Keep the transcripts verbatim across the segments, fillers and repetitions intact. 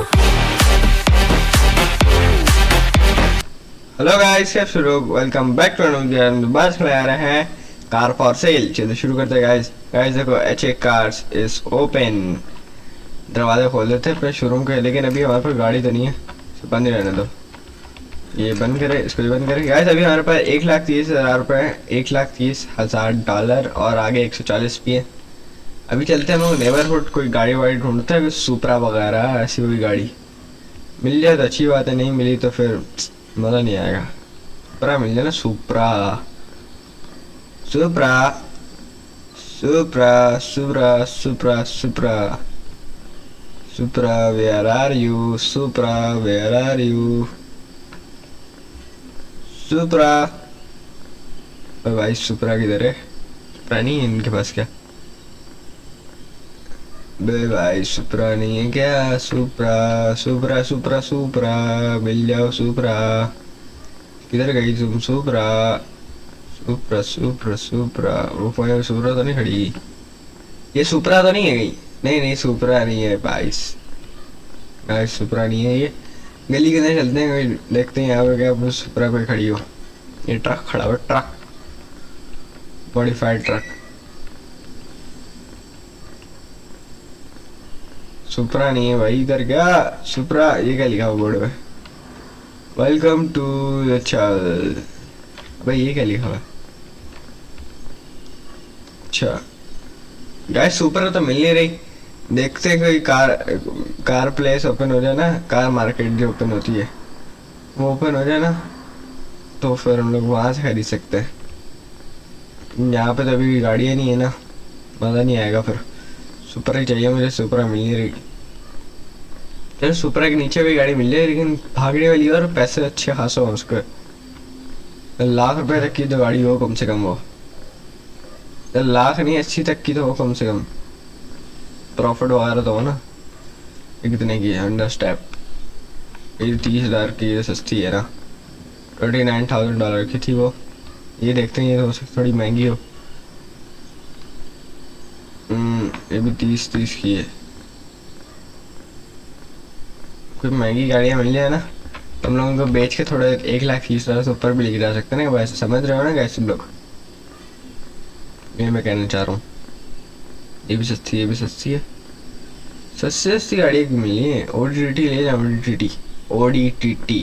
Hello guys, कैसे हो? Welcome back to another बस ले आ रहे हैं कार फॉर सेल। चलो शुरू करते हैं गाइस। गाइस देखो, H A cars is open. दरवाजे खोल देते हैं अपने शोरूम के, लेकिन अभी हमारे पास गाड़ी तो नहीं है, तो बंद ही रहने दो। ये बंद करे, इसको भी बंद करे। गाइस अभी हमारे पास एक लाख तीस हज़ार रुपये एक लाख तीस हज़ार डॉलर और आगे एक सौ चालीस पी है। अभी चलते हैं हम लोग नेबरहुड, कोई गाड़ी वाड़ी ढूंढते हैं, सुपरा वगैरह ऐसी कोई गाड़ी मिल जाए तो अच्छी बात है, नहीं मिली तो फिर मज़ा नहीं आएगा। सुपरा मिल जाए ना, Supra Supra Supra Supra Supra Supra Supra where are you? Supra where are you? Supra भाई, सुपरा किधर है? सुपरा नहीं है इनके पास क्या? बे भाई, सुपरा नहीं है क्या? सुपरा सुपरा सुपरा सुपरा मिल जाओ। सुपरा किधर गई तुम? सुपरा सुपरा सुपरा सुपरा वो फोन सुपरा तो नहीं खड़ी? ये सुपरा तो नहीं है गई? नहीं नहीं, सुपरा नहीं है भाई। भाई सुपरा नहीं है। ये गली के अंदर चलते हैं, देखते हैं यहाँ पे क्या सुपरा कोई खड़ी हो। ये ट्रक खड़ा हुआ, ट्रक मॉडिफाइड ट्रक। सुपरा नहीं है भाई, इधर क्या सुपरा? ये क्या लिखा हुआ बोर्ड पे? वेलकम टू द चल। भाई ये क्या लिखा हुआ है? अच्छा गाइस, सुपरा तो मिल नहीं रही। देखते हैं कोई कार कार प्लेस ओपन हो जाए ना, कार मार्केट जो ओपन होती है वो ओपन हो जाए ना, तो फिर हम लोग वहाँ से खरीद सकते हैं। यहाँ पे तो अभी गाड़ियाँ नहीं है ना, मज़ा नहीं आएगा फिर। सुपरा ही चाहिए मुझे, सुपरा मिल नहीं रही। चलो सुपरा के नीचे भी गाड़ी मिल जाए, लेकिन भागने वाली और पैसे अच्छे खासा हो उसके। लाख रुपए तक की तो गाड़ी हो कम से कम, वो लाख नहीं अस्सी तक की तो हो कम से कम। प्रॉफिट वगैरह तो हो ना। ये कितने की है? अंडर स्टेप ये तीस हज़ार की, ये सस्ती है ना, ट्वेंटी नाइन थाउजेंड डॉलर की थी वो। ये देखते हैं, ये तो हो सकती थोड़ी महंगी हो। ये भी तीस तीस की है। कोई महंगी गाड़ियाँ मिल जाए ना, तो हम लोगों को बेच के थोड़ा एक लाख तीस हज़ार से ऊपर भी लेके जा सकते हैं ना। वैसे समझ रहे हो ना गैस तुम लोग? ये मैं कहना चाह रहा हूँ। ये भी सस्ती, ये भी सस्ती है। सस्ती सस्ती गाड़ी की मिली है। ओ डी टी टी ले जाओ, Audi T T Audi T T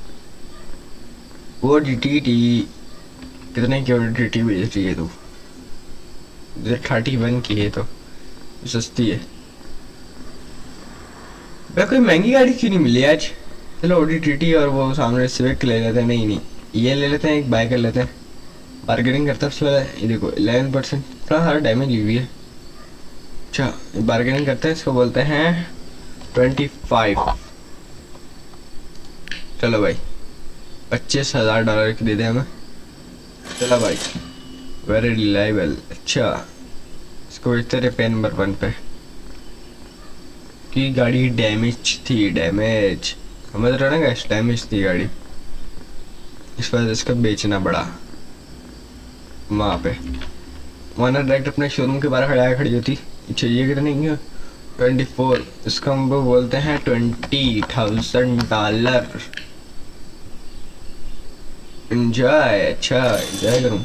Audi T T कितने की ओ डी टी टी बेच रही है तू? थर्टी वन की है तो सस्ती है। भाई कोई महंगी गाड़ी क्यों नहीं मिली आज? चलो ओ डी टी टी और वो सामने सिविक ले लेते हैं। नहीं नहीं, ये ले लेते हैं, एक बाय कर लेते हैं। बार्गेनिंग करता है। ये देखो इलेवन परसेंट थोड़ा सारा डैमेज हुई है। अच्छा बार्गेनिंग करते हैं, इसको बोलते हैं ट्वेंटी फाइव। चलो भाई, पच्चीस हज़ार डॉलर की दे दे हमें। चलो भाई, वेरी रिलायबल। अच्छा इसको बेचते रिपेयर नंबर वन पे की गाड़ी डैमेज थी। डैमेज समझ रहे हो ना गैस? डैमेज थी गाड़ी, इस वजह से इसका बेचना पड़ा। वहाँ पे वरना डायरेक्ट अपने शोरूम के बाहर खड़ा खड़ी होती। अच्छा ये कितने की है? Twenty four. इसका हम वो बोलते हैं ट्वेंटी थाउजेंड डॉलर। एंजॉय। अच्छा एंजॉय करूँ।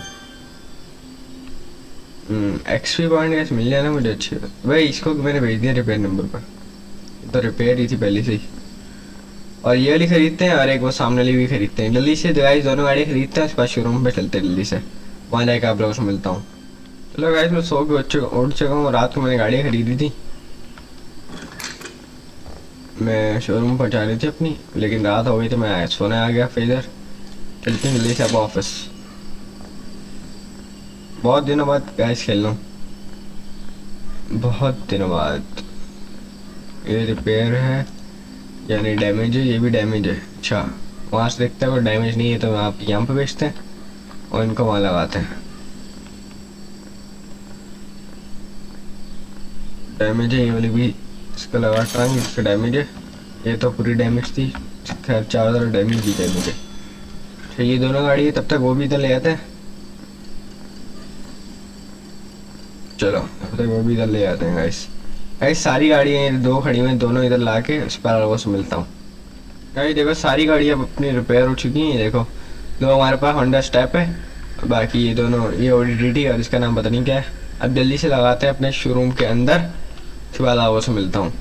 एक्सपी पॉइंट कैसे मिल जाए ना मुझे अच्छे। भाई इसको मैंने भेज दिया रिपेयर नंबर पर, तो रिपेयर ही थी पहले से ही। और ये वाली खरीदते हैं और एक वो सामने वाली भी खरीदते हैं। जल्दी से गाइस दोनों गाड़ी खरीदते हैं, उसके बाद शोरूम पे चलते हैं जल्दी से, वहाँ जाकर आप लोगों से मिलता हूँ। चलो गाइस, मैं सो के बच्चों को उठ चुका हूँ। रात को मैंने गाड़ी खरीदी थी, मैं शोरूम पहुँचा रही थी अपनी, लेकिन रात हो गई तो मैं सोने आ गया। फिर इधर चलते हैं जल्दी से अब ऑफिस। बहुत दिनों बाद गाइस खेल रहा हूँ, बहुत दिनों बाद। ये रिपेयर है यानी डैमेज है, ये भी डैमेज है। अच्छा वहाँ से देखते हैं, अगर डैमेज नहीं है तो आप यहाँ पे बेचते हैं और इनको वहाँ लगाते हैं। डैमेज है ये वाली भी, इसका लगाता हूँ, इसका डैमेज है। ये तो पूरी डैमेज थी, खैर चार हज़ार डैमेज दी है मुझे। अच्छा ये दोनों गाड़ी है, तब तक वो भी तो ले आते हैं। चलो अब तक वो भी इधर ले आते हैं गाइस। गाइस सारी गाड़ियाँ ये दो खड़ी हुई हैं, दोनों इधर ला के उस पर वो से मिलता हूँ। गाइस देखो सारी गाड़ियाँ अपनी रिपेयर हो चुकी हैं। ये देखो दो हमारे पास होंडा स्टेप है, बाकी ये दोनों ये ओडीडी और इसका नाम पता नहीं क्या है। अब जल्दी से लगाते हैं अपने शोरूम के अंदर, उसके बाद वो से मिलता हूँ।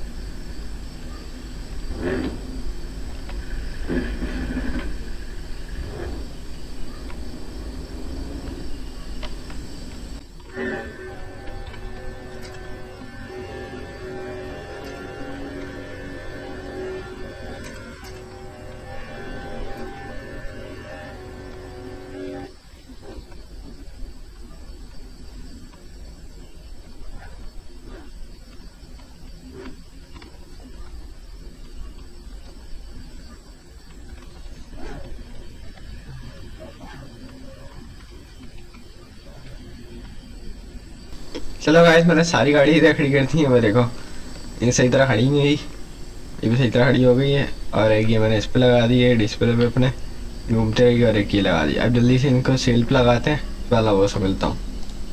चलो गाइस मैंने सारी गाड़ी इधर खड़ी कर दी है। वो देखो ये सही तरह खड़ी नहीं हुई, ये भी सही तरह खड़ी हो गई है। और एक ये मैंने इस पे लगा दी है डिस्प्ले पे अपने घूमते रहेगी, और एक ये लगा दी। अब जल्दी से इनको सेल पे लगाते हैं, पहला वो सब मिलता हूँ।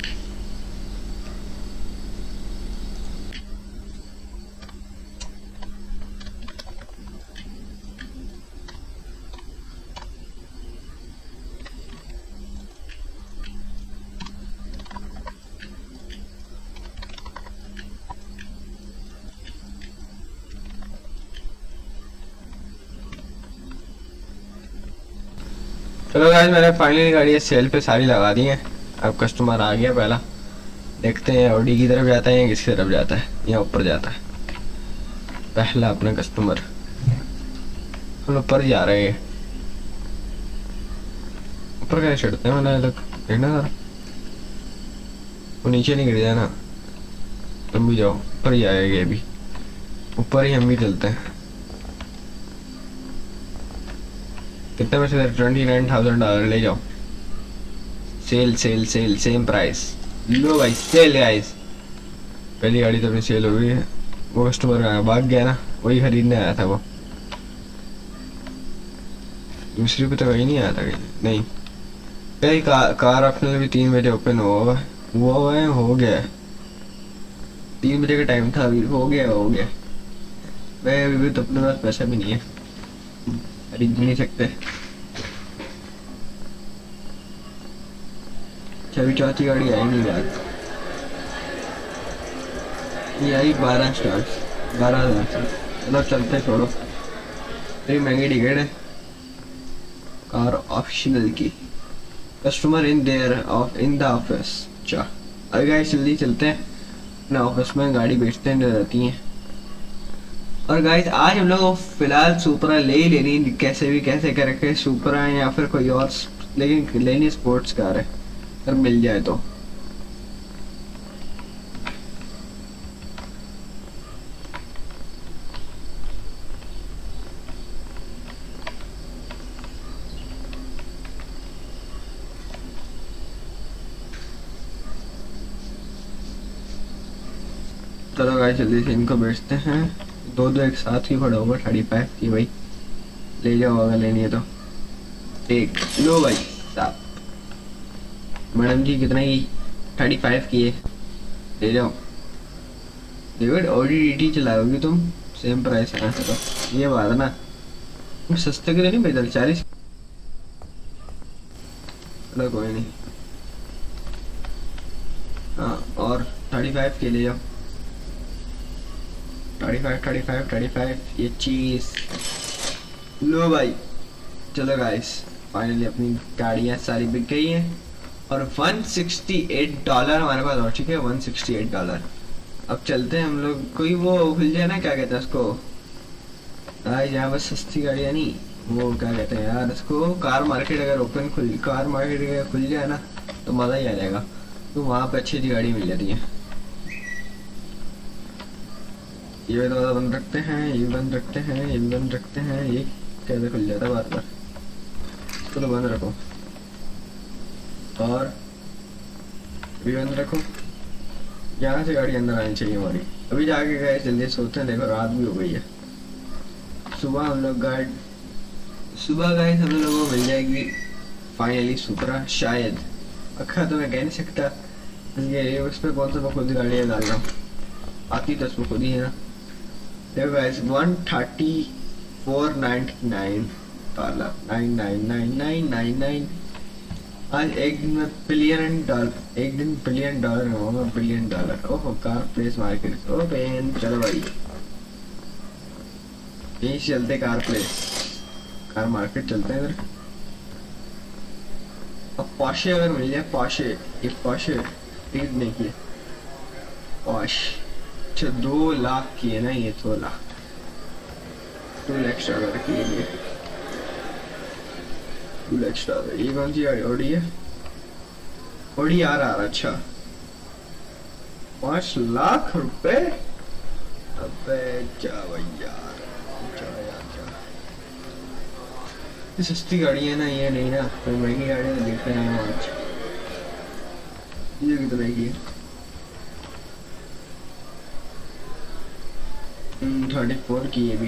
चलो गाइस मैंने फाइनली गाड़ी सेल पे सारी लगा दी है। अब कस्टमर आ गया पहला, देखते हैं ऑडी की तरफ जाता है या किसकी तरफ जाता है, या ऊपर जाता है। पहला अपना कस्टमर, हम ऊपर जा रहे हैं। ऊपर कैसे चढ़ते हैं मैंने लोग देखना जरा, वो नीचे नहीं गिर जाना। तुम भी जाओ, ऊपर ही आएगा ये भी, ऊपर ही हम भी चलते हैं। कितने में से ट्वेंटी नाइन थाउजेंड डॉलर ले जाओ। Sale sale sale same price, लो भाई सेल गाइस। पहली गाड़ी तो अपनी सेल हो गई है। वो कस्टमर भाग गया ना, वही खरीदने आया था वो, दूसरी पे तो कहीं नहीं आया था कहीं नहीं। पहले कार कार ऑप्शनल भी तीन बजे ओपन हुआ हुआ हुआ है, हो गया है। तीन बजे का टाइम था, अभी हो गया हो गया। मैं अभी भी तो अपने पास पैसा भी नहीं है, खरीद भी नहीं सकते। अभी चौथी गाड़ी आएगी बात, ये आई बारह स्टार्ट बारह हजार। चलो चलते छोड़ो, इतनी महंगी टिकट है कार ऑप्शनल की। Customer in there of in the office. अच्छा अरे गाइस जल्दी चलते हैं अपने ऑफिस में, गाड़ी बेचते हैं जो रहती हैं। और गाइस आज हम लोग फिलहाल सुपरा ले ही लेनी, कैसे भी कैसे करके सुपरा या फिर कोई और, लेकिन लेनी स्पोर्ट्स कार है अगर मिल जाए तो। चलो गाइस जल्दी से इनको बेचते हैं। दो दो एक साथ ही खड़ा होगा, थर्टी फाइव की भाई ले जाओ अगर लेनी है तो। एक लो भाई साहब, मैडम जी कितना की? थर्टी फाइव की है, ले जाओ। देखो ओडीडी चलाओगी तुम, सेम प्राइस है तो ये बात है ना, तुम सस्ते के लिए नहीं बेचते चालीस। चलो कोई नहीं, हाँ और थर्टी फाइव के ले जाओ। Thirty five thirty five thirty five ये चीज लो भाई। चलो गाइस फाइनली अपनी गाड़ियाँ सारी बिक गई हैं और वन सिक्सटी एट डॉलर हमारे पास हो चुके हैं। One sixty eight dollar. अब चलते हैं हम लोग, कोई वो खुल जाए ना, क्या कहते हैं उसको भाई, जहाँ बस सस्ती गाड़ियाँ नहीं, वो क्या कहते हैं यार इसको, कार मार्केट। अगर ओपन खुल कार मार्केट अगर खुल जाए ना तो मज़ा ही आ जाएगा, तो वहाँ पे अच्छी अच्छी गाड़ी मिल जाती है। ये तो बंद रखते हैं, ये भी बंद रखते हैं, ये भी बंद रखते हैं। ये कैसे खुल जाता है बार बार, इसको तो बंद रखो और भी बंद रखो। यहाँ से गाड़ी अंदर आनी चाहिए हमारी। अभी जाके गए जल्दी सोते हैं, देखो रात भी हो गई है। सुबह हम लोग गाड़ी सुबह गए हम लोगों को मिल जाएगी फाइनली सुपरा, शायद अखा तो मैं कह नहीं सकता, ये उस पर कौन सा मैं खुद गाड़ियाँ डाल रहा हूँ। आती तो उसमें खुद ही है ना। देखो guys one thirty four ninety nine dollar, nine nine nine nine nine nine. आज एक दिन में बिलियन डॉलर, एक दिन बिलियन डॉलर होगा, billion dollar. Oh car place market, open चलो भाई यहीं से चलते कार प्लेस, कार मार्केट चलते हैं इधर। अब पॉशे अगर मिल जाए, पॉशे, ये पॉशे रीड नहीं किए, पॉश अच्छा दो लाख की है ना ये, दो लाख टू लैक्स डॉलर की है ये, टू लैक्स डॉलर। ये कौन सी गाड़ी, ऑडी है, ऑडी आ रहा है। अच्छा पाँच लाख रुपए, अबे क्या भैया ये सस्ती गाड़ी है ना, ये नहीं ना, कोई महंगी गाड़ी है देखते हैं आज। ये कितने की है, थर्टी फोर की है भी।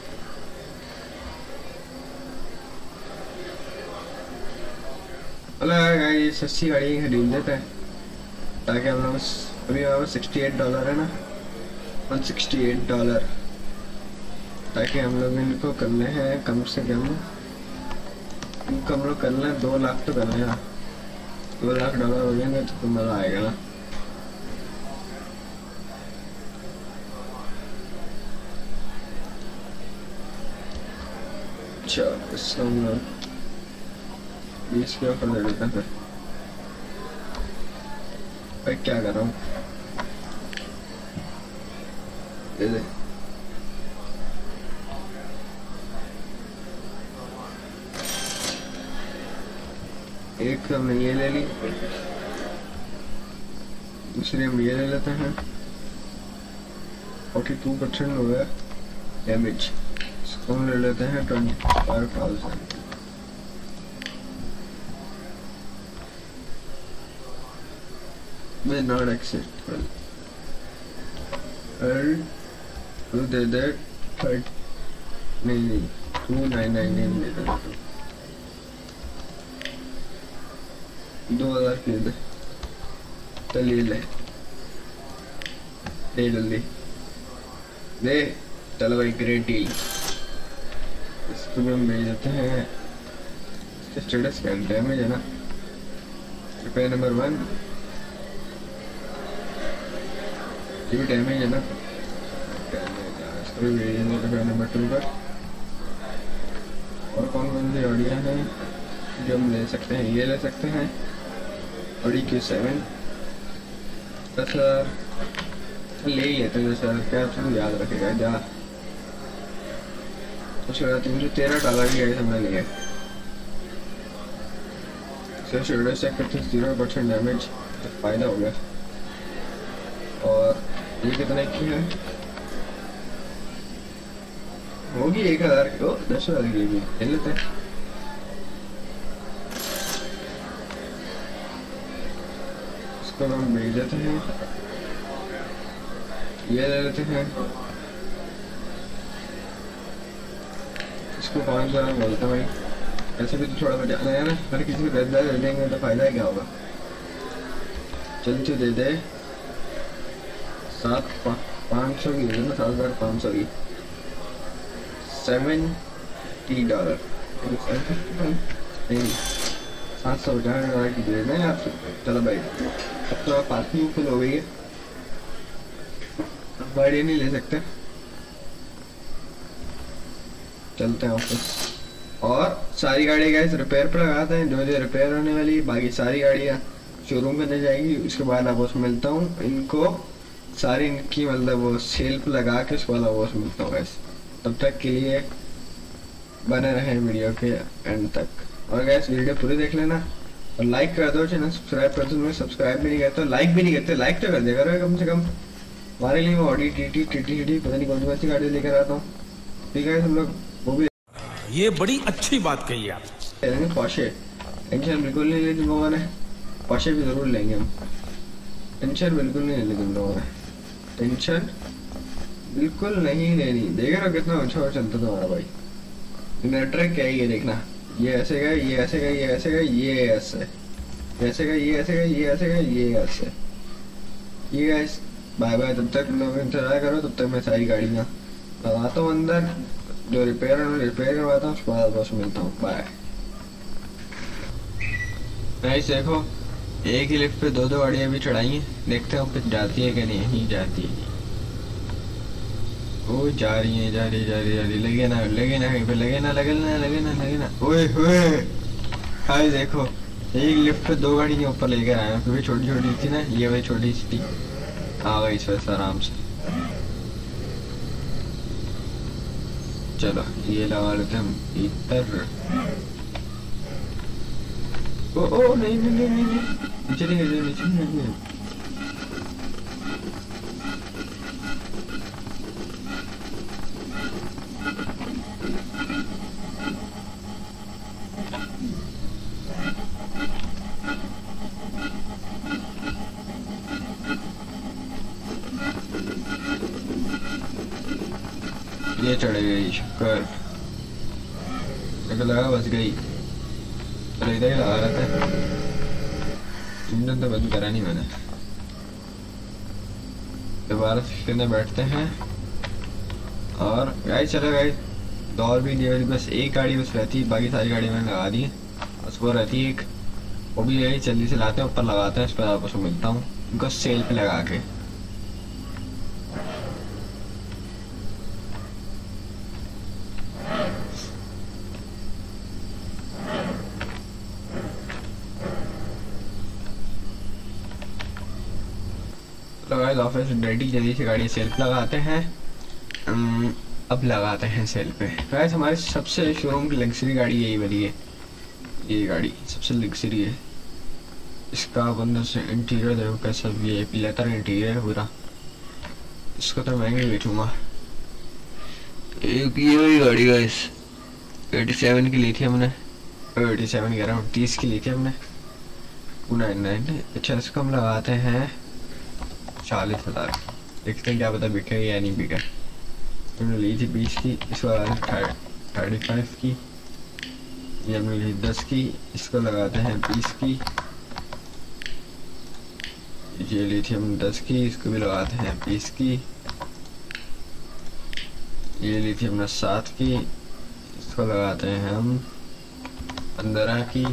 ये सस्ती गाड़ी खरीद लेते हैं ताकि हम लोग, अभी हमारे सिक्सटी एट डॉलर है ना, वन सिक्सटी एट डॉलर, ताकि हम लोग इनको करने हैं कम से कम, इनको हम लोग करना है दो लाख तो करने हैं, दो लाख डॉलर हो जाएंगे तो मजा आएगा ना। अच्छा इसको हम लोग बीस के ऑफर दे देते हैं फिर। भाई क्या कर रहा हूँ, दे दे एक हमने ये ले ली, दूसरी हम ये ले लेते हैं, फोर्टी टू परसेंट हो गया डैमेज। इसको हम ले लेते हैं ट्वेंटी फाइव थाउजेंड। मैं नॉट एक्सेप्टेबल, टू दे दे थर्ड, नहीं नहीं टू नाइन नाइन नाइन दे दे, दो हजार की दे, चलिए ले दे जल्दी दे, चलो भाई ग्रेट डील। इसको भी हम भेज देते हैं, स्टेटस क्या डैमेज है ना, रिपेयर नंबर वन, ये भी डैमेज है ना, इसको भी भेज देते रिपेयर नंबर टू पर। और कौन कौन सी ऑडियो है जो हम ले सकते हैं, ये ले सकते हैं ऑडी क्यू सेवन, सर ले ही लेते हैं सर, क्या तुम याद रखेगा जा। तो तीन सौ तेरह डॉलर की गाड़ी हमने लिया, सर शोल्डर चेक करते जीरो परसेंट डैमेज, तो फायदा हो गया। और ये कितने की है, होगी एक हजार की, ओ दस हजार की भी ले लेते हैं। इसको हम भेज देते हैं, ये ले लेते हैं, इसको पाँच हजार बोलते हैं भाई, ऐसे भी तो थोड़ा बचाना है ना, हर किसी को दस हजार दे देंगे तो फायदा है क्या होगा। चल चल दे दे सात पाँच सौ की, ना सात हजार पाँच सौ की, सेवेंटी डॉलर नहीं सात सौ पचास हजार की दे दें आप। चलो भाई अब तो पार्किंग फुल हो गई है, अब गाड़ी नहीं ले सकते, चलते हैं ऑफिस। और सारी गाड़ी गैस रिपेयर पर लगाते हैं, जो जो रिपेयर होने वाली, बाकी सारी गाड़ियाँ शोरूम में ले जाएगी। उसके बाद आप उसमें मिलता हूँ इनको सारी इनकी, मतलब वो सेल पर लगा के उसके बाद वो मिलता हूँ गैस। तब तक के लिए बने रहे वीडियो के एंड तक, और गैस वीडियो पूरी देख लेना और लाइक कर दो, चैनल सब्सक्राइब कर दो, सब्सक्राइब भी नहीं करते, लाइक भी नहीं करते, लाइक तो कर दिया करो कम से कम। हमारे लिए मैं Audi T T T T T पता नहीं कौन सी गाड़ी लेकर आता हूँ, ठीक है हम लोग वो भी, ये बड़ी अच्छी बात कही आप। लेंगे पॉशे, टेंशन बिल्कुल नहीं ली तुम लोगों ने, पॉशे भी जरूर लेंगे हम, टेंशन बिल्कुल नहीं ली तुम लोगों ने, टेंशन बिल्कुल नहीं लेनी। देख रहे हो कितना अच्छा चलता तुम्हारा भाई, ट्रैक क्या है ये देखना, ये ऐसे गए, ये ऐसे गए, ये ऐसे गए, ये ऐसे ऐसे गए, ये ऐसे गए, ये ऐसे गए, ये ऐसे, ये गाइस बाय बाय, तब तक लोग इंतजार करो, तब तक मैं सारी गाड़ियाँ लगाता हूँ अंदर, जो रिपेयर रिपेयर करवाता हूँ उसके बाद बस मिलता हूँ। बाय। गाइस देखो, एक ही लिफ्ट पे दो दो गाड़ियाँ भी चढ़ाई हैं, देखते हैं फिर जाती है कि नहीं। नहीं जाती है, वो जा रही है, जा रही जा रही जा रही लगे ना लगे ना कहीं पे, लगे ना लगे ना लगे ना लगे ना। ओए ओए गाइस देखो, एक लिफ्ट पे दो गाड़ियाँ ऊपर लेकर आए हैं, क्योंकि छोटी छोटी थी ना, ये वही छोटी सी थी। आ गई इस वजह से आराम से। चलो ये लगा लेते हम इधर। ओ ओ नहीं नहीं नहीं नहीं नहीं, नीचे नहीं गिर, नीचे नहीं गिर। ये चढ़ गई शक्कर, मेरे को लगा बच गई। चलो इधर ही लगा रहा था, इंजन तो बंद करा नहीं मैंने। दोबारा इसके अंदर बैठते हैं और गाइस चलो गाइस, दौड़ भी नहीं, बस एक गाड़ी बस रहती है, बाकी सारी गाड़ी मैंने लगा दी है। बस वो रहती है एक, वो भी यही जल्दी से लाते हैं ऊपर लगाते हैं, इस पर आपको मिलता हूँ उनको सेल पे लगा के। गाइस ऑफिस रेडी, जल्दी से गाड़ी सेल पे लगाते हैं। अम, अब लगाते हैं सेल पे। गाइस हमारी सबसे शोरूम की लग्जरी गाड़ी यही वाली है, ये गाड़ी सबसे लग्जरी है। इसका अंदर से इंटीरियर देखो कैसा भी है, लेदर इंटीरियर है पूरा। इसको तो महंगे बेचूंगा। एक ये वही गाड़ी गाइस एटी सेवन की ली थी हमने, एटी सेवन कह रहा हूँ, तीस की ली थी हमने, टू नाइन नाइन। अच्छा इसको हम लगाते हैं चालीस हजार, देखते हैं क्या पता बिके या नहीं बिके। हमने ली थी बीस की, इसको थर्टी फाइव की। ये हमने ली दस की, इसको लगाते हैं बीस की। ये ली थी हमने दस की, इसको भी लगाते हैं बीस की। ये ली थी हमने सात की, इसको लगाते हैं हम पंद्रह की।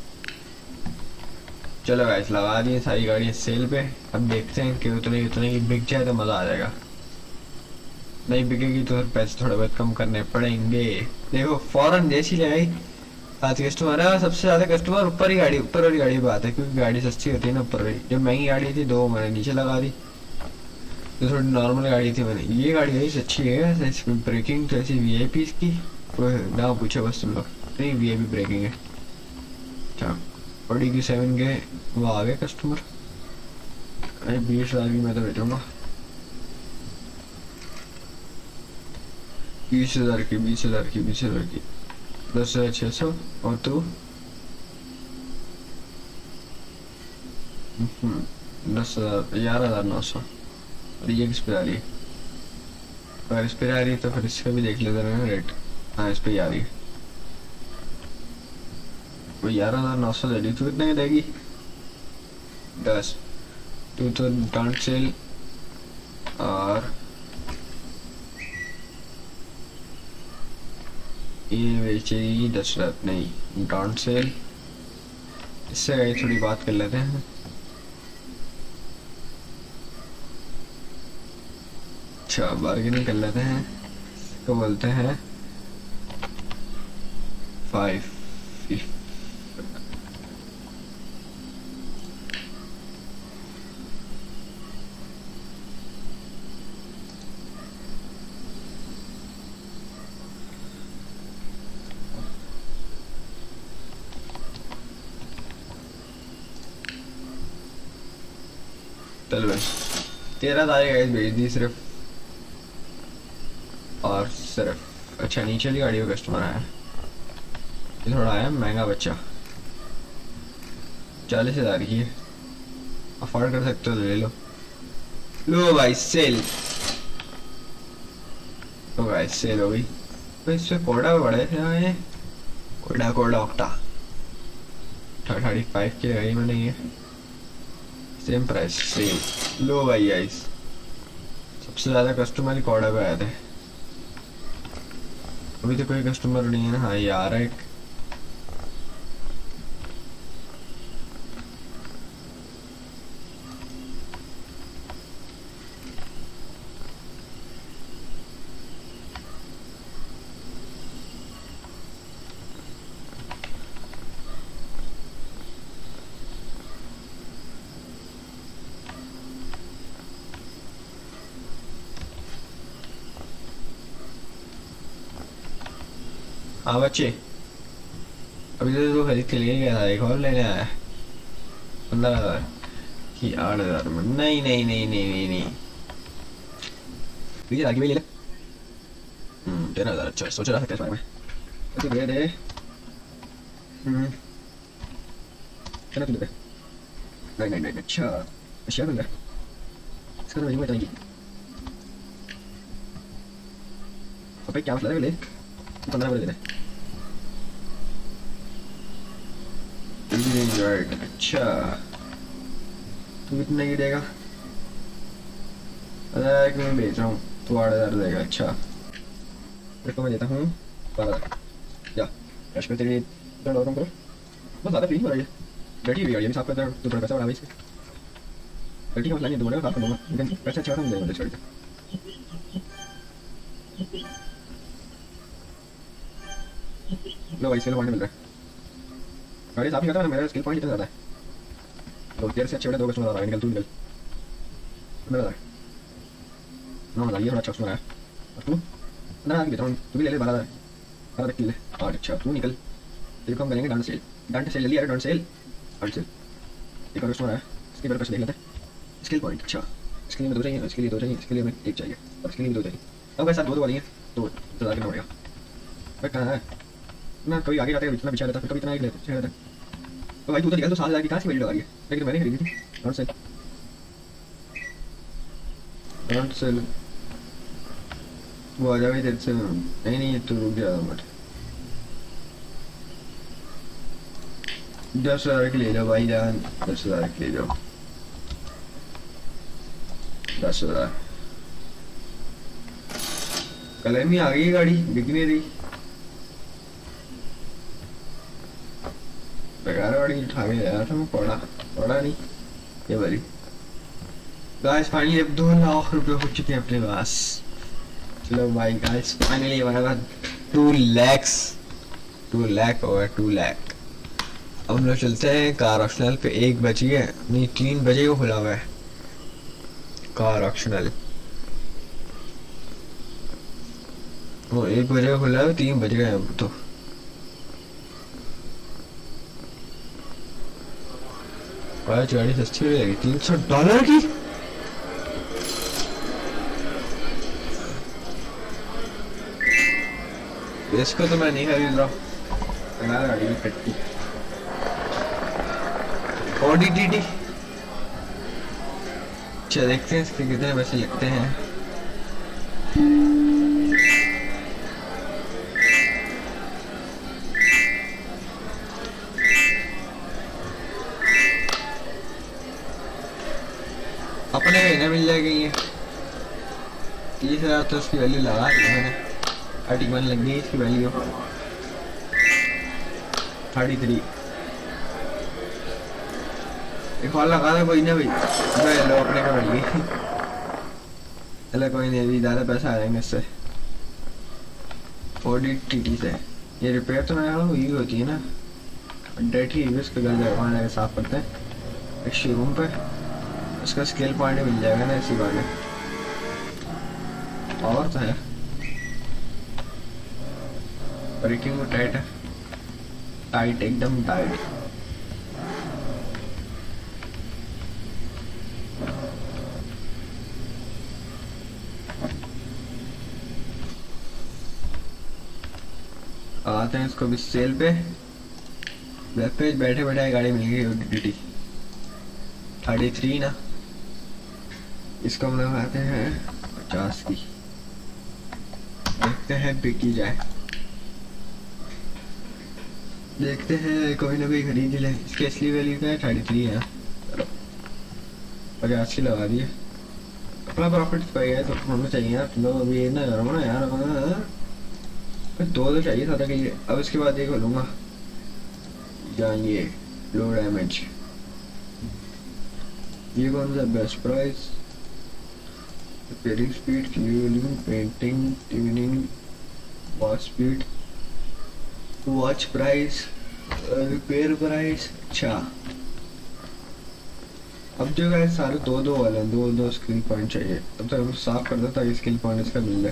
चलो गाइस लगा दिए सारी गाड़ियाँ सेल पे। अब देखते हैं कि उतने उतने की बिक जाए तो मज़ा आ जाएगा, नहीं बिकेगी तो फिर पैसे थोड़े बहुत कम करने पड़ेंगे। देखो फौरन जैसी लगाई आज कस्टमर है, सबसे ज़्यादा कस्टमर ऊपर ही गाड़ी, ऊपर वाली गाड़ी पे आते हैं, क्योंकि गाड़ी सस्ती होती है ना ऊपर वाली। जो महंगी गाड़ी थी दो मैंने नीचे लगा दी, जो थोड़ी नॉर्मल गाड़ी थी मैंने। ये गाड़ी है अच्छी है, इसमें ब्रेकिंग तो ऐसी वी आई पी की ना पूछो बस तुम लोग, नहीं वी आई पी ब्रेकिंग है। अच्छा बड़ी की सेवन के वो आ गए कस्टमर। अरे बीस हजार की मैं तो बेचूंगा, बीस हजार की बीस हजार की बीस हजार की दस हजार छः सौ। और तू दस हजार ग्यारह हजार नौ सौ। और ये किस पे आ रही है? अगर इस पे आ रही है तो फिर इसका भी देख लेते हैं रेट। हाँ इस पे आ रही है, वो ग्यारह हजार नौ सौ दे दी। तू कितने की देगी? दस। तू तो डॉन्ट सेल और ये बेचेगी दस हजार। नहीं डॉन्ट सेल, इससे गई थोड़ी बात कर लेते हैं। अच्छा बार्गेनिंग कर लेते हैं, इसको बोलते हैं फाइव। चलो भाई तेरह तारीख भेज दी सिर्फ और सिर्फ। अच्छा नीचे वाली गाड़ी का कस्टमर आया, ये थोड़ा आया महंगा बच्चा, चालीस हजार की है, अफोर्ड कर सकते हो तो ले लो। लो भाई सेल, तो भाई सेल हो गई। तो इससे कोडा बड़े थे, कोडा कोडा ऑक्टा थर्टी फाइव की लगाई मैंने, ये सेम प्राइस सेम। लो भाई आइस सबसे ज्यादा कस्टमर ही कौड़ा पे आए थे। अभी तो कोई कस्टमर नहीं है ना। हाँ ये आ रहा है एक। हाँ बच्चे, अभी तो तू खरीद के ले गया था, एक और लेने आया। पंद्रह हजार की आठ हजार में। नहीं नहीं नहीं नहीं नहीं नहीं भैया आगे भी ले ले। हम्म तेरह हजार। अच्छा सोच रहा था कैसे में तो दे दे। हम्म कितना तुझे? नहीं नहीं नहीं अच्छा अच्छा दूंगा इसका तो नहीं बताएंगी। अबे क्या मतलब है ले पंद्रह बजे दे दे। राइट अच्छा तू कितना की देगा? हजार की मैं बेच रहा हूँ तो आठ हजार देगा। अच्छा देखो मैं देता हूँ बारह हजार। या कैश पे तेरी थोड़ा और कम करो। बहुत ज़्यादा फीलिंग हो रही है। बैठी हुई गाड़ी अभी साफ करता तो थोड़ा पैसा बढ़ा इसके। बैठी का मसला नहीं, दोबारा साफ कर दूँगा लेकिन पैसा अच्छा नहीं देगा छोड़ के। लो भाई स्किल पॉइंट मिल रहा है। गाड़ी साफ नहीं करता मेरा स्किल पॉइंट इतना ज़्यादा है। दो तेरह से अच्छे बड़े दो कस्टमर आ रहा है। निकल तू निकल मेरा नौ हजार ये थोड़ा अच्छा कस्टमर है। और तू पंद्रह हजार की बेच तू भी ले ले बारह हजार बारह तक की ले। और अच्छा तू निकल तेरे को हम करेंगे डांट सेल। डांट सेल जल्दी यार डांट सेल डांट सेल। एक और कस्टमर है इसके बारे में देख लेते हैं। स्किल पॉइंट अच्छा इसके लिए दो चाहिए, इसके लिए दो चाहिए, इसके लिए हमें एक चाहिए और इसके लिए दो चाहिए। अब वैसा दो दो वाली है तो ज़्यादा करना पड़ेगा। भाई कहाँ है ना कभी आगे जाते इतना पीछे रहता फिर कभी इतना एक लेते रहता। तो भाई तू तो निकल तो सात हज़ार की कहाँ से वैल्यू लगा रही है लेकिन मैंने खरीदी थी। डांट सेल डांट सेल वो आ जाएगा इधर से। नहीं नहीं तो रुक जा मत। दस हजार के ले लो भाई जान दस हजार के ले लो। दस हजार कलर में आ गई गाड़ी बिक नहीं रही। बेकार गाड़ी उठा के आया था मैं पड़ा पड़ा नहीं ये वाली। गाइस फाइनली अब दो लाख रुपए हो चुके हैं अपने पास। चलो भाई गाइस फाइनली हमारा टू लैक्स टू लैख और टू लैख। अब हम लोग चलते हैं कार ऑप्शनल पे। एक बजी है नहीं तीन बजे को खुला हुआ है कार ऑप्शनल। वो एक बजे को खुला है तीन बज गए अब तो। आज गाड़ी सस्ती हो जाएगी तीन सौ डॉलर की। इसको तो मैं नहीं खरीद रहा गाड़ी में कट्टी ऑडी टी टी। अच्छा देखते हैं इसके कितने पैसे लगते हैं। अपने महीने मिल जाएगी ये तीस हजार तो उसकी वैल्यू लगा दी मैंने। थर्टी वन लग गई इसकी वैल्यू थर्टी थ्री। एक और लगा था कोई ना भाई मैं लो अपने का मिल गई। चलो कोई नहीं अभी ज़्यादा पैसा आ जाएंगे इससे। फोर्डी टी टी से ये रिपेयर तो मेरा हुई होती है ना। डेटी इसको गल जाएगा वहाँ जाकर साफ करते हैं एक शोरूम पे। उसका स्केल पॉइंट मिल जाएगा ना इसी बारे। और तो है ब्रेकिंग टाइट है टाइट एकदम टाइट। आते हैं इसको भी सेल पे। वेब पेज बैठे बैठे गाड़ी मिल गई डी टी थर्टी थ्री ना। इसको हम लगाते हैं पचास की। देखते हैं बिकी जाए देखते हैं कोई ना कोई खरीद ले। इसके असली वैल्यू क्या है थर्टी थ्री है। चलो पचास की लगा दिए अपना प्रॉफिट पाई है तो होना चाहिए यार। लो अभी ये ना करो ना यार, दो तो चाहिए था कि अब इसके बाद ये खोलूँगा जाएंगे लो डैमेज। ये कौन सा best price? Repairing speed, fuelling, painting, tuning, watch speed, watch price, repair price. अच्छा अब जो है सारे दो दो वाले हैं, दो दो स्किल पॉइंट चाहिए। तब तक हम साफ कर देता है स्किल पॉइंट इसका मिल जाए।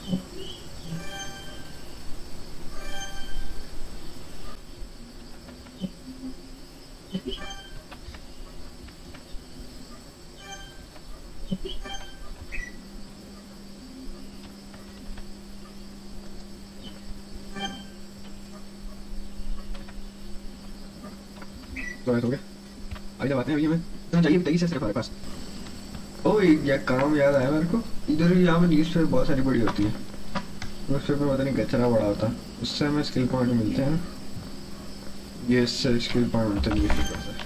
तो हो गया आगे जब आते हैं। अभी हमें इतना चाहिए तेईस है सिर्फ हमारे पास। ओ ये काम याद आया मेरे को, इधर भी यहाँ पे न्यूज़ पेपर बहुत सारी बड़ी होती है। न्यूज़ पेपर पता नहीं कचरा बड़ा होता है, उससे हमें स्किल पॉइंट मिलते हैं। ये इससे स्किल पॉइंट मिलते हैं न्यूज़ पेपर से।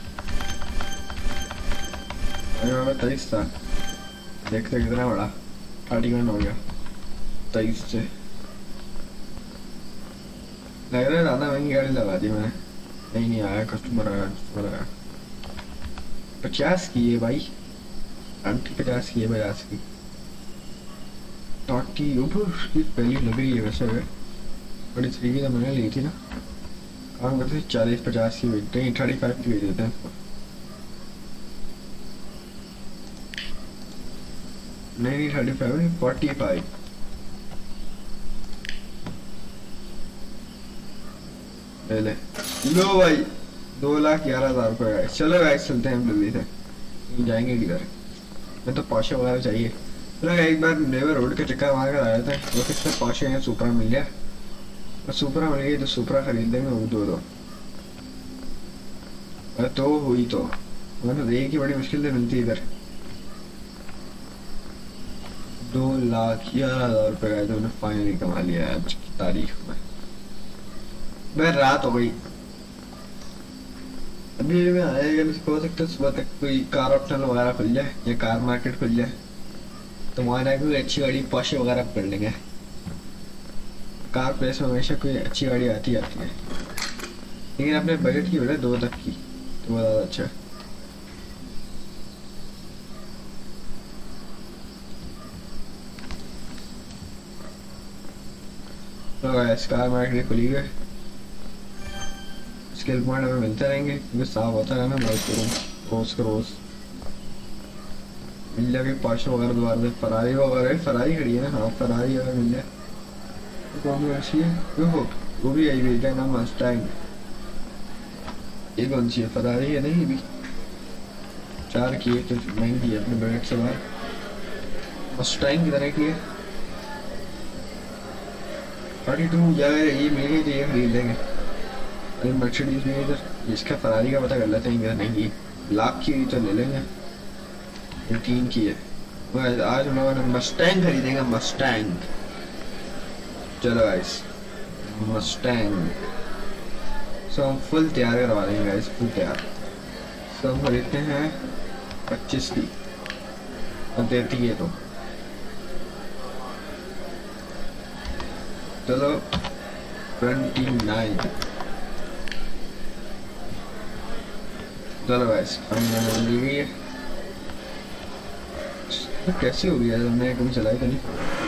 अरे बाबा तेईस था, देखते कितना बड़ा थर्टी वन हो गया तेईस से। लग रहा है ज़्यादा महंगी गाड़ी लगा दी मैंने। नहीं नहीं आया कस्टमर, आया कस्टमर आया। पचास की है भाई, आंटी पचास की है, पचास की टॉटी ऊपर उसकी पहली लग रही है वैसे। बड़ी तरीके से मैंने ली थी ना, काम करते चालीस पचास की बेचते हैं, थर्टी फाइव की बेच देते हैं इसको। नहीं नहीं थर्टी फाइव नहीं, फोर्टी फाइव। ले ले लो भाई, दो लाख ग्यारह हजार रुपये गए। चलो गाइस चलते हैं हम जल्दी से, जाएंगे किधर? मैं तो पॉशे वगैरह चाहिए। चलो एक बार नेवर रोड के चक्कर मार कर आया था, वो कितने पॉशे हैं। सुपरा मिल गया, और सुपरा मिल गई तो सुपरा खरीद देंगे वो दो दो। अरे तो हुई तो मतलब एक ही बड़ी मुश्किल से मिलती इधर। दो लाख ग्यारह हजार रुपये गए तो उन्हें फाइनली कमा लिया आज की तारीख में। मैं रात हो गई अभी मैं आएगा, हो सकता है सुबह तक कोई कार ऑप्शन वगैरह खुल जाए या कार मार्केट खुल जाए, तो वहाँ जाकर कोई अच्छी गाड़ी पॉशे वगैरह कर लेंगे। कार प्लेस में हमेशा कोई अच्छी गाड़ी आती आती है, लेकिन अपने बजट की बोले दो तक की तो बहुत ज़्यादा अच्छा है। तो कार मार्केट खुली गई, स्किल पॉइंट हमें मिलते रहेंगे क्योंकि साफ होता है ना बहुत करूँ रोज का रोज मिल जाएगी पाँच वगैरह दोबारा से। फरारी वगैरह फरारी खड़ी है ना, हाँ फरारी अगर मिल जाए तो कौन सी अच्छी है? वो वो भी यही भेज है ना मस्टैंग। ये कौन सी है? फरारी है नहीं भी चार की है तो महंगी है अपने बजट से बाहर। मस्टैंग की तरह की है थर्टी टू यार, ये मिल गई तो ये खरीद लेंगे। अरे मर्सिडीज में इधर इसका फरारी का पता कर लेते हैं, इधर नहीं लाख की तो ले लेंगे, ये तीन की है। आज हम लोगों ने मस्टैंग खरीदेंगे, मस्टैंग। चलो गाइस मस्टैंग सो हम फुल तैयार करवा देंगे गाइस, फुल तैयार। सो हम खरीदते हैं पच्चीस की और देती है तो चलो ट्वेंटी नाइन। चलो गाइस हमने ली गई है। तो कैसी हो गई है? हमने कभी चलाई तो नहीं।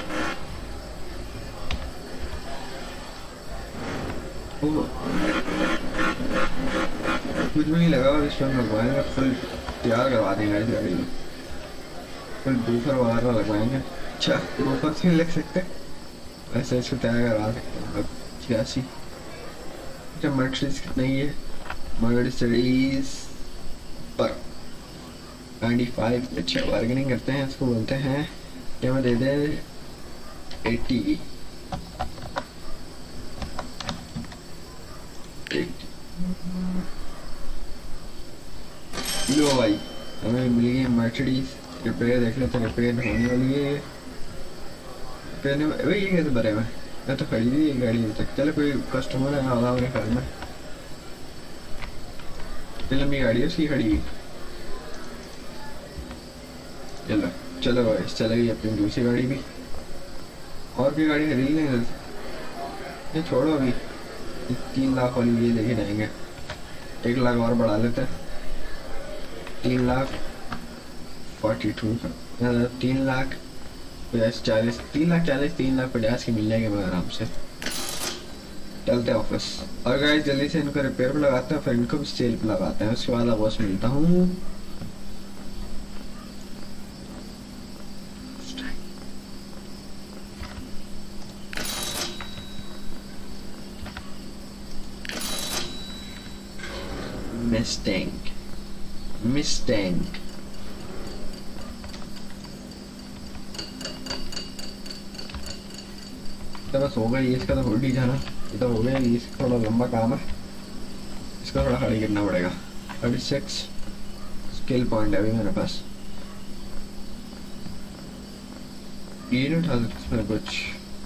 कुछ भी नहीं लगा इस पर लगवाएंगे, फुल तैयार करवा देंगे इस गाड़ी में, फुल बूफर वगैरह लगवाएंगे। अच्छा बूफर से नहीं लग सकते, वैसे इसको तैयार करवा सकते हैं। अब छियासी अच्छा मर्सिडीज कितनी है? मर्सिडीज पर नाइन्टी फाइव। अच्छा बार्गेनिंग करते हैं, इसको बोलते हैं कि हमें दे दे एटी। लो भाई हमें मिल गई मर्सिडीज। रिपेयर देख लेते, रिपेयर होने वाली है। रिपेयर भाई ये कैसे भरे हुए? मैं तो खरीदी ये गाड़ी अभी तक। चलो कोई कस्टमर है आधा मेरे ख्याल में, लंबी गाड़ी है उसकी खड़ी। चलो चलो गाइस, चलेगी अपनी दूसरी गाड़ी भी। और भी गाड़ी खरीद लेंगे, ये छोड़ो अभी। तीन लाख वाली ये लेके जाएंगे, एक लाख और बढ़ा लेते हैं। तीन लाख फोर्टी टू का, तीन लाख पचास चालीस, तीन लाख चालीस, तीन लाख पचास की मिल जाएगी मैं आराम से। चलते हैं ऑफिस, और गाइस जल्दी से इनको रिपेयर पे लगाते हैं, फिर इनको भी सेल पे लगाते हैं। उसके बाद आपको मिलता हूँ। मिस्टेक मिस्टेक तो बस हो गई, इसका तो हो ही जाना, ये तो हो गया। इसका थोड़ा लंबा काम है, इसको थोड़ा खड़ी करना पड़ेगा। थर्टी सिक्स स्किल पॉइंट है अभी मेरे पास, ये नहीं उठा सकते इसमें कुछ।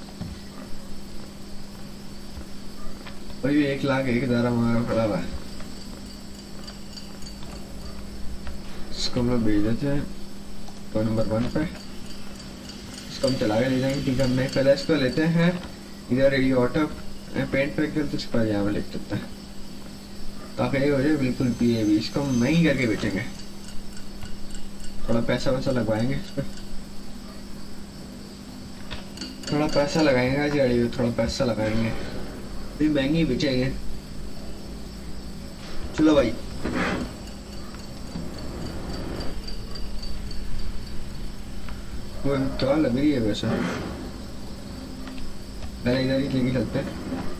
भाई एक लाख एक हज़ार हमारा खड़ा हुआ है, इसको हम लोग भेज देते हैं तो नंबर वन पे। इसको हम चला के ले जाएंगे। ठीक है, हमने पहले इसको लेते हैं इधर रेडियो ऑटो पेंट पे खेलते, इसके बाद यहाँ पे लिख देते हैं ताकि ये हो जाए बिल्कुल पी ए भी। इसको हम नहीं करके बेचेंगे, थोड़ा पैसा वैसा लगवाएंगे इस पर, थोड़ा पैसा लगाएंगे आज गाड़ी में, थोड़ा पैसा लगाएंगे, फिर महंगी बेचेंगे। चलो भाई, वो क्या लग रही है वैसे, पहले इधर ही लेके चलते हैं।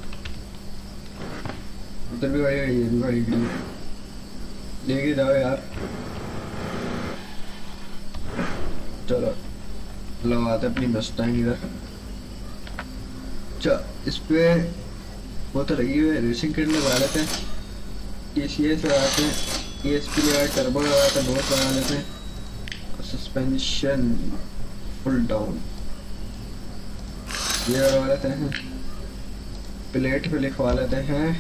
उधर भी गाड़ी है, ये भी गाड़ी है, लेके जाओ यार। चलो लगाते अपनी मस्टैंग इधर। चल इस पे वो तो लगी हुई है, रेसिंग किट लगा लेते हैं, टी सी एस लगाते हैं, ई एस पी लगा, टर्बो लगाते हैं, बहुत लगा लेते हैं, सस्पेंशन फुल डाउन ये लगा लेते हैं, प्लेट पे लिखवा लेते हैं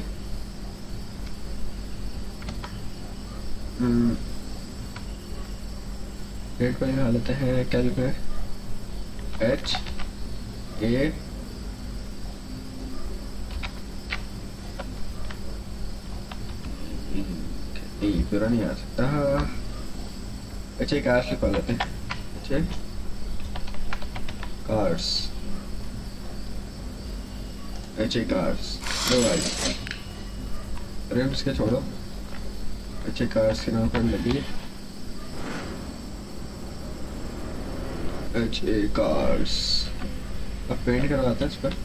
प्लेट पे लिखवा लेते हैं क्या लिखा है, एच ए पूरा नहीं आ सकता। अच्छा कार्स लिखवा लेते हैं, अच्छा कार्स, अच्छे कार्स दो गाड़ी रिम्स के छोड़ो, अच्छे कार्स के नाम पर लगी अच्छे कार्स। अब पेंट करवाते हैं इस पर।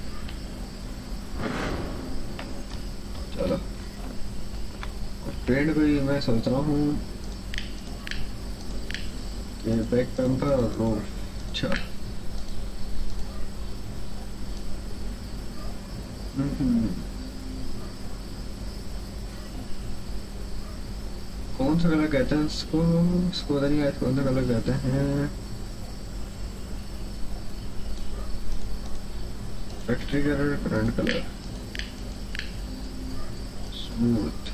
चलो पेंट भी मैं सोच रहा हूँ कि बैक पैम्पर और रूफ। अच्छा कौन सा कलर कहते हैं इसको, इसको पता नहीं कौन सा कलर कहते हैं। Factory colour, current colour, smooth,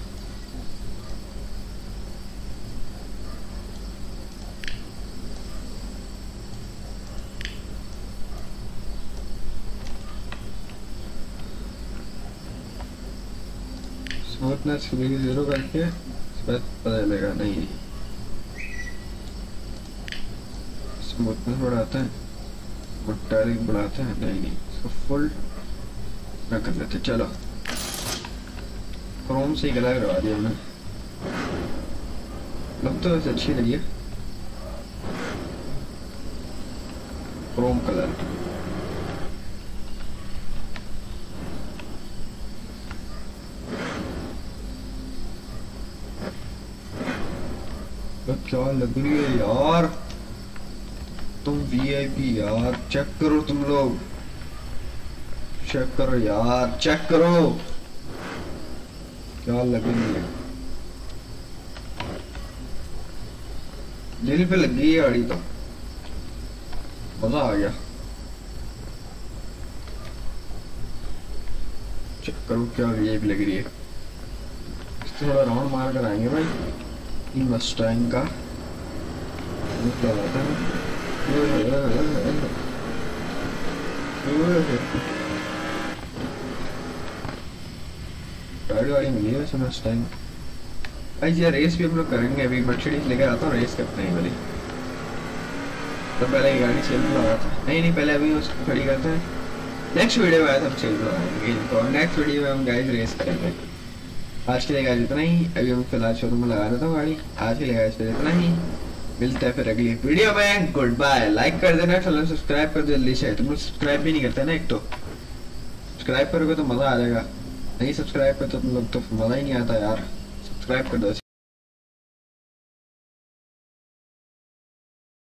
smoothness zero करके पता चलेगा। नहीं स्मूथनेस बढ़ाते हैं, मोटालिक बढ़ाते हैं, नहीं नहीं इसको फुल ना कर लेते। चलो क्रोम से ही कलर करवा दिया हमने, लग तो वैसे अच्छी लगी है क्रोम कलर। क्या लग रही है यार, तुम वी आई पी यार, चेक करो तुम लोग, चेक करो यार, चेक करो क्या लग रही है। दिल पे लग गई है गाड़ी तो, मजा आ गया। चेक करो क्या वी आई पी लग रही है। इससे थोड़ा राउंड मार कर आएंगे भाई मस्टैंग का, क्या बात है। गाड़ी वाड़ी मिली है वैसे उस टाइम। भाई यार रेस भी हम लोग करेंगे, अभी मर्सिडीज लेकर आता हूँ, रेस करते हैं वाली। तो पहले ये गाड़ी सेल में लगा था, नहीं नहीं पहले अभी उसको खड़ी करते हैं, नेक्स्ट वीडियो में आया हम सेल लगाएंगे इनको, नेक्स्ट वीडियो में हम गाइस रेस करेंगे। आज के लिए गाइस इतना ही, अभी हम फिलहाल शोरूम में लगा देता हूँ गाड़ी। आज के लिए गाइस फिर इतना ही, मिलते हैं फिर अगली वीडियो में। Good bye. लाइक कर देना, चैनल सब्सक्राइब कर दो जल्दी से, तुम लोग सब्सक्राइब भी नहीं करते ना, एक तो सब्सक्राइब करोगे तो मजा आ जाएगा, नहीं सब्सक्राइब करते तुम लोग तो मजा ही नहीं आता यार। सब्सक्राइब कर दो।